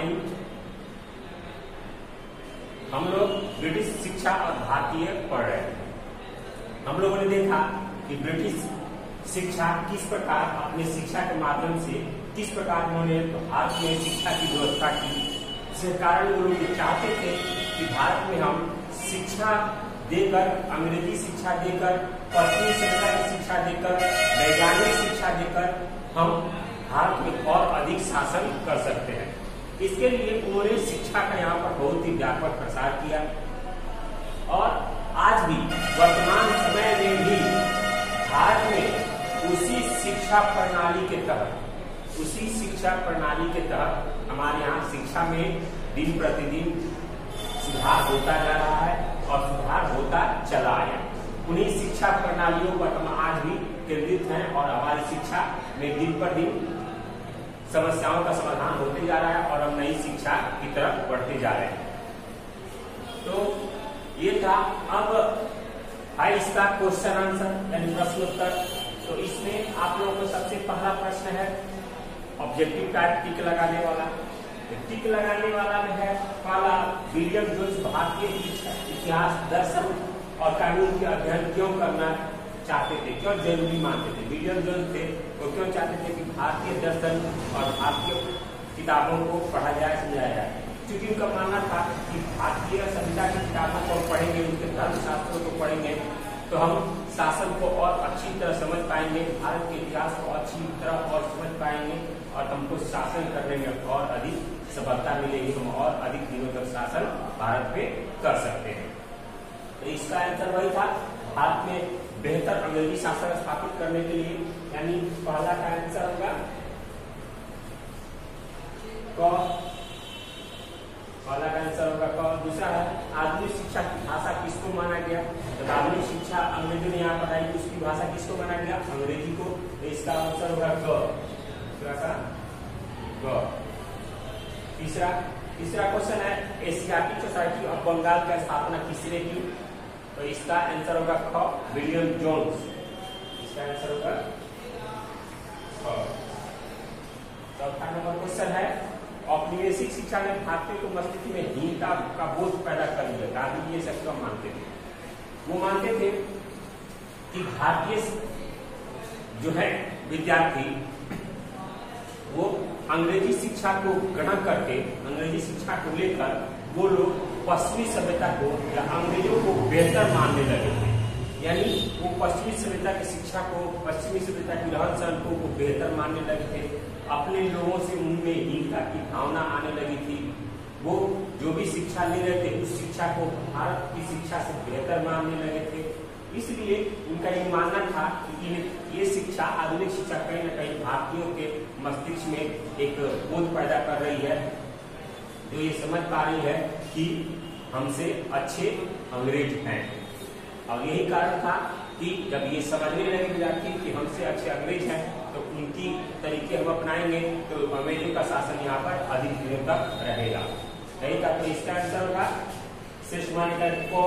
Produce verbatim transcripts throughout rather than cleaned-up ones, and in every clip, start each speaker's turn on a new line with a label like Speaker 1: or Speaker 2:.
Speaker 1: नहीं, हम लोग ब्रिटिश शिक्षा और भारतीय पढ़ रहे हैं। हम लोगों ने देखा कि ब्रिटिश शिक्षा किस प्रकार अपने शिक्षा के माध्यम से किस प्रकार उन्होंने भारत में शिक्षा की व्यवस्था की। इसके कारण वो लोग चाहते थे कि भारत में हम शिक्षा देकर, अंग्रेजी शिक्षा देकर, पश्चिमी सभ्यता की शिक्षा देकर, वैज्ञानिक शिक्षा देकर हम भारत में और अधिक शासन कर सकते हैं। इसके लिए उन्होंने शिक्षा का यहाँ पर बहुत ही व्यापक प्रसार किया और आज भी वर्तमान समय में भी भारत में उसी शिक्षा प्रणाली के तहत उसी शिक्षा प्रणाली के तहत हमारे यहाँ शिक्षा में दिन प्रतिदिन सुधार होता जा रहा है और सुधार होता चला आया। उन्हीं शिक्षा प्रणालियों पर हम आज भी केंद्रित हैं और हमारी शिक्षा में दिन पर दिन समस्याओं का समाधान होते जा रहा है और हम नई शिक्षा की तरफ बढ़ते जा रहे हैं। तो ये था। अब है इसका क्वेश्चन आंसर यानी प्रश्नोत्तर। तो इसमें आप लोगों को सबसे पहला प्रश्न है ऑब्जेक्टिव टाइप टिक लगाने वाला। टिक लगाने वाला में है पहला, विलियम जोन्स भारतीय इतिहास, दर्शन और कानून के अध्ययन क्यों करना चाहते थे, क्यों जरूरी मानते थे। विलियम जोन्स थे वो क्यों चाहते थे कि भारतीय दर्शन और भारतीय किताबों को पढ़ा जाए, समझाया जाए। क्योंकि उनका मानना था कि भारतीय सभ्यता की किताबों को पढ़ेंगे, उनके धर्मशास्त्रों को पढ़ेंगे तो हम शासन को और अच्छी तरह समझ पाएंगे, भारत के इतिहास को अच्छी तरह और समझ पाएंगे और हमको शासन करने में और अधिक सफलता मिलेगी, हम और अधिक दिनों तक शासन भारत पे कर सकते हैं। तो इसका आंसर वही था, भारत में बेहतर अंग्रेजी शासन स्थापित करने के लिए, यानी पहला का आंसर होगा क, पहला का आंसर होगा क। दूसरा है आधुनिक शिक्षा की भाषा किसको माना गया, तो आधुनिक शिक्षा अंग्रेजी ने यहाँ पढ़ाई, उसकी भाषा किसको माना गया, अंग्रेजी को। तो इसका आंसर होगा ग, ग। तीसरा तीसरा क्वेश्चन है एशियाटिक सोसाइटी ऑफ बंगाल की स्थापना किसने की, तो इसका आंसर होगा ख, विलियम जोन्स। इसका आंसर होगा ख। चौथा नंबर क्वेश्चन है औपनिवेशिक शिक्षा ने भारतीय को मस्तिष्क में हीनता का बोध पैदा कर दिया। गांधी जी ये सब क्यों मानते थे, वो मानते थे कि भारतीय जो है विद्यार्थी वो अंग्रेजी शिक्षा को ग्रहण करके, अंग्रेजी शिक्षा को लेकर वो लोग पश्चिमी सभ्यता को या अंग्रेजों को बेहतर मानने लगे थे। यानी वो पश्चिमी सभ्यता की शिक्षा को, पश्चिमी सभ्यता की रहन सहन को वो बेहतर मानने लगे थे। अपने लोगों से उनमें हीनता की भावना आने लगी थी। वो जो भी शिक्षा ले रहे थे उस शिक्षा को भारत की शिक्षा से बेहतर मानने लगे थे। इसलिए उनका ये मानना था कि ये शिक्षा, आधुनिक शिक्षा कहीं न कहीं भारतीयों के मस्तिष्क में एक बोध पैदा कर रही है, जो ये समझ पा रही है कि हमसे अच्छे अंग्रेज हैं। और यही कारण था कि जब ये समझने लगे विद्यार्थी कि हमसे अच्छे अंग्रेज हैं तो उनकी तरीके हम अपनाएंगे तो अंग्रेजों का शासन यहाँ पर अधिक दिनों तक रहेगा। यही था। तो इसका आंसर होगा सिस्टमैटिक को,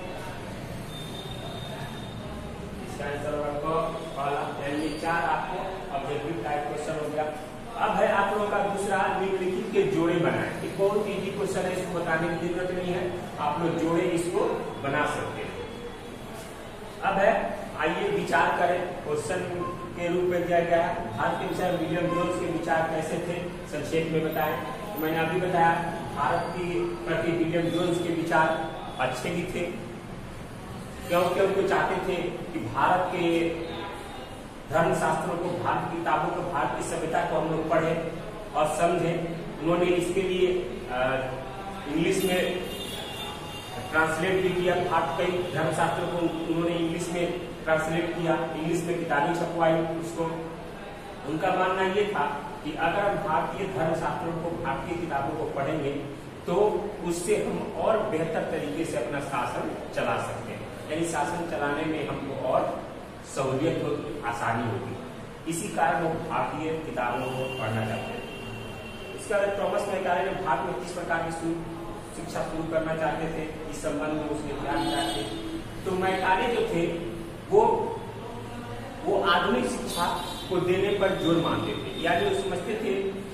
Speaker 1: इसका आंसर होगा को पहला, यानी चार आपको ऑब्जेक्टिव टाइप क्वेश्चन हो गया। अब है आप लोगों का दूसरा, निम्नलिखित के जोड़े बनाए। ये बहुत इजी क्वेश्चन है, इसको बताने की जरूरत नहीं है, आप लोग जोड़े इसको बना सकते हैं। अब है आइए विचार करें, क्वेश्चन के रूप में दिया गया है भारत के विषय में विलियम जोन्स के विचार कैसे थे, संक्षेप में बताएं। तो मैंने अभी बताया भारत के प्रति विलियम जोन्स के विचार अच्छे भी थे, क्योंकि उनको चाहते थे कि भारत के धर्मशास्त्रों को, भारत की किताबों को, भारत की सभ्यता को हम लोग पढ़ें और समझें। उन्होंने इसके लिए इंग्लिश में ट्रांसलेट भी किया, भारत कई धर्मशास्त्रों को उन्होंने इंग्लिश में ट्रांसलेट किया, इंग्लिश में किताबें छपवाई उसको। उनका मानना ये था कि अगर हम भारतीय धर्मशास्त्रों को, भारतीय किताबों को पढ़ेंगे तो उससे हम और बेहतर तरीके से अपना शासन चला सकते हैं, यानी शासन चलाने में हमको और सहूलियत होगी, आसानी होगी। इसी कारण वो भारतीय किताबों को पढ़ना चाहते हैं। इसके बाद थॉमस मैकाले ने भारत में किस प्रकार की शिक्षा शुरू करना चाहते थे, इस संबंध में उसने क्या चाहते थे। तो मैकाले जो थे वो वो आधुनिक शिक्षा को देने पर जोर मानते थे, यानी वो समझते थे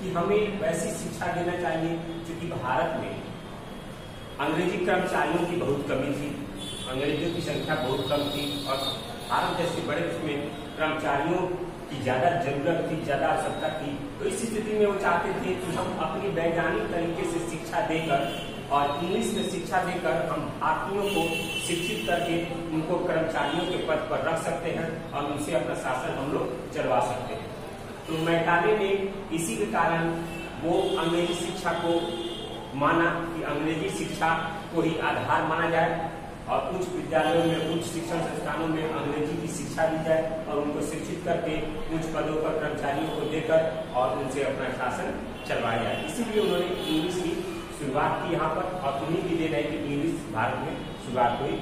Speaker 1: कि हमें वैसी शिक्षा देना चाहिए, क्योंकि भारत में अंग्रेजी कर्मचारियों की बहुत कमी थी, अंग्रेजों की संख्या बहुत कम थी और भारत जैसे बड़े देश में कर्मचारियों की ज्यादा जरूरत थी, ज्यादा आवश्यकता थी। तो इस स्थिति में वो चाहते थे कि हम अपनी वैज्ञानिक तरीके से शिक्षा देकर और इंग्लिश में शिक्षा देकर हम भारतीयों को शिक्षित करके उनको कर्मचारियों के पद पर रख सकते हैं और उनसे अपना शासन हम लोग चलवा सकते हैं। तो मैकाले ने इसी के कारण वो अंग्रेजी शिक्षा को माना कि अंग्रेजी शिक्षा को ही आधार माना जाए और उच्च विद्यालयों में, उच्च शिक्षण संस्थानों में अंग्रेजी की शिक्षा दी जाए और उनको शिक्षित करके उच्च पदों पर कर्मचारियों को देकर और उनसे अपना शासन चलवाया जाए। इसीलिए उन्होंने इंग्लिश की शुरुआत की यहाँ पर और उन्हीं की देन है कि इंग्लिश भारत में शुरुआत हुई,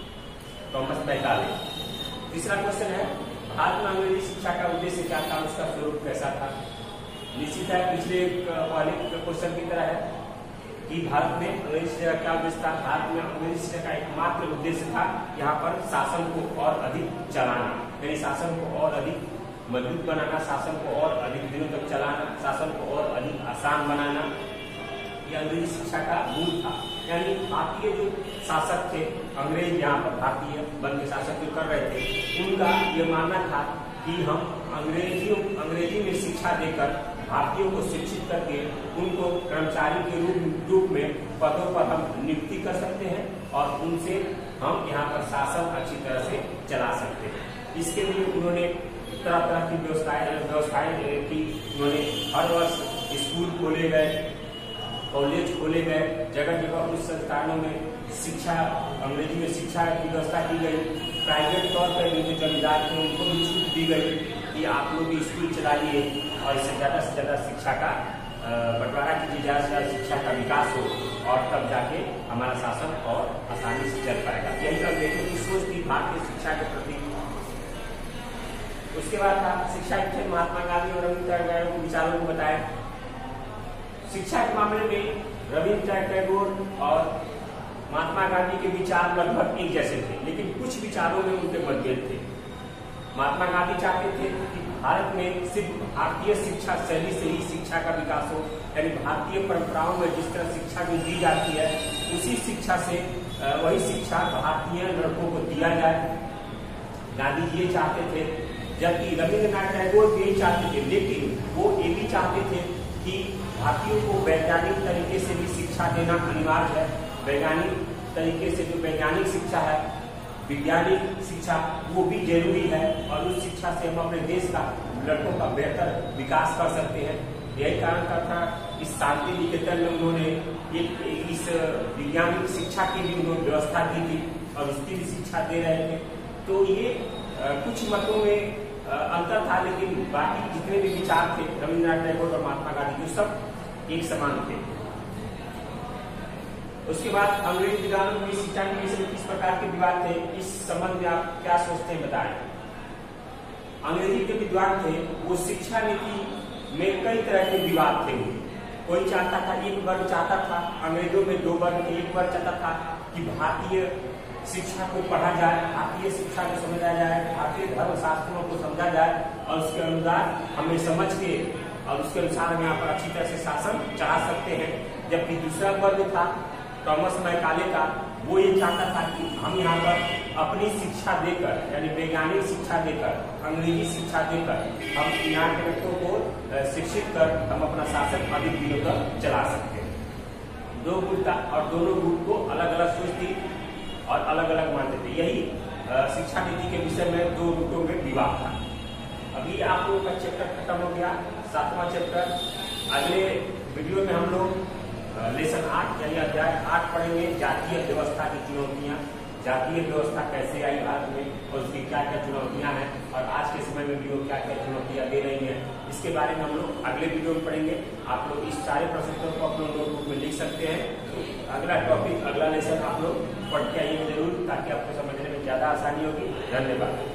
Speaker 1: थॉमस मैकाले। तीसरा क्वेश्चन है, भारत में अंग्रेजी शिक्षा का उद्देश्य क्या था, उसका स्वरूप कैसा था? निश्चित है पिछले वाले क्वेश्चन की तरह है कि भारत में अंग्रेजी शिक्षा क्या उद्देश्य था। भारत में अंग्रेजी शिक्षा का एकमात्र उद्देश्य था यहाँ पर शासन को और अधिक चलाना, यानी शासन को और अधिक मजबूत बनाना, शासन को और अधिक दिनों तक चलाना, शासन को और अधिक आसान बनाना। ये अंग्रेजी शिक्षा का मूल था। यानी भारतीय जो शासक थे, अंग्रेज यहाँ पर भारतीय बन के शासक जो कर रहे थे, उनका ये मानना था कि हम अंग्रेजियों अंग्रेजी में शिक्षा देकर भारतीयों को शिक्षित करके उनको कर्मचारी के रूप रूप में पदों पर हम नियुक्ति कर सकते हैं और उनसे हम यहाँ पर शासन अच्छी तरह से चला सकते हैं। इसके लिए उन्होंने तरह तरह की व्यवस्थाएं व्यवस्थाएं की। उन्होंने हर वर्ष स्कूल खोले गए, कॉलेज खोले गए, जगह जगह उच्च संस्थानों में शिक्षा अंग्रेजी में शिक्षा की व्यवस्था की गई। प्राइवेट तौर पर जो जमींदार थे उनको भी छूट दी गई कि आप लोग भी स्कूल चलाइए और इससे ज़्यादा से ज़्यादा शिक्षा का बंटवारा कीजिए, ज़्यादा से ज़्यादा शिक्षा का विकास हो और तब जाके हमारा शासन और आसानी से चल पाएगा। यही अंग्रेजों की सोच थी भारतीय शिक्षा के प्रति। उसके बाद था शिक्षा के महात्मा गांधी और रविंद्रनाथ टैगोर के विचारों को बताया। शिक्षा के मामले में रविंद्रनाथ टैगोर और महात्मा गांधी के विचार लगभग एक जैसे थे, लेकिन कुछ विचारों में उनके मतभेद थे। महात्मा गांधी चाहते थे कि भारत में सिर्फ भारतीय शिक्षा शैली से ही शिक्षा का विकास हो, यानी भारतीय परंपराओं में जिस तरह शिक्षा जो दी जाती है उसी शिक्षा से वही शिक्षा भारतीय लड़कों को दिया जाए। गांधी ये चाहते थे, जबकि रविंद्रनाथ टैगोर भी यही चाहते थे, लेकिन वो ये भी चाहते थे कि भारतीयों को वैज्ञानिक तरीके से भी शिक्षा देना अनिवार्य है। वैज्ञानिक तरीके से जो वैज्ञानिक शिक्षा है, वैज्ञानिक शिक्षा, वो भी जरूरी है और उस शिक्षा से हम अपने देश का लड़कों का बेहतर विकास कर सकते हैं। यही कारण का था इस शांति निकेतन में उन्होंने एक इस वैज्ञानिक शिक्षा की भी उन्होंने व्यवस्था की थी और उसकी भी शिक्षा दे रहे थे। तो ये आ, कुछ मतों में आ, अंतर था, लेकिन बाकी जितने भी विचार थे रविंद्रनाथ टैगोर और महात्मा गांधी के सब एक समान थे। उसके बाद अंग्रेजी विद्वानों की शिक्षा के विषय में किस प्रकार के विवाद थे, इस संबंध में आप क्या सोचते हैं बताएं। अंग्रेजी के विद्वान थे, वो शिक्षा नीति में कई तरह के विवाद थे। कोई चाहता था, एक वर्ग चाहता था, अंग्रेजों में दो वर्ग थे, एक वर्ग चाहता था कि भारतीय शिक्षा को पढ़ा जाए, भारतीय शिक्षा को समझा जाए, भारतीय धर्म शास्त्रों को समझा जाए और उसके अनुसार हमें समझ के और उसके अनुसार हम यहाँ पर अच्छी तरह से शासन चला सकते हैं। जबकि दूसरा वर्ग था थॉमस मैकाले का, वो ये चाहता था कि हम यहाँ पर अपनी शिक्षा देकर, यानी वैज्ञानिक शिक्षा देकर, अंग्रेजी शिक्षा देकर हम यहाँ के बच्चों को शिक्षित कर हम अपना शासन अधिक दिनों तक चला सकते हैं। दो गुट था और दोनों गुट को अलग अलग सोच थी और अलग अलग मानते थे। यही शिक्षा नीति के विषय में दो गुटों में विवाद था। अभी आप लोगों का चैप्टर खत्म हो गया, सातवां चैप्टर। अगले वीडियो में हम लोग लेसन आठ यानी अध्याय आठ पढ़ेंगे, जातीय व्यवस्था की चुनौतियां। जातीय व्यवस्था कैसे आई भारत में और उसकी क्या क्या चुनौतियां हैं और आज के समय में भी वो क्या क्या चुनौतियां दे रही हैं, इसके बारे में हम लोग अगले वीडियो में पढ़ेंगे। आप लोग इस सारे प्रश्नों को अपने नोटबुक में लिख सकते हैं। तो अगला टॉपिक, अगला लेसन आप लोग पढ़ के आइए जरूर, ताकि आपको समझने में ज्यादा आसानी होगी। धन्यवाद।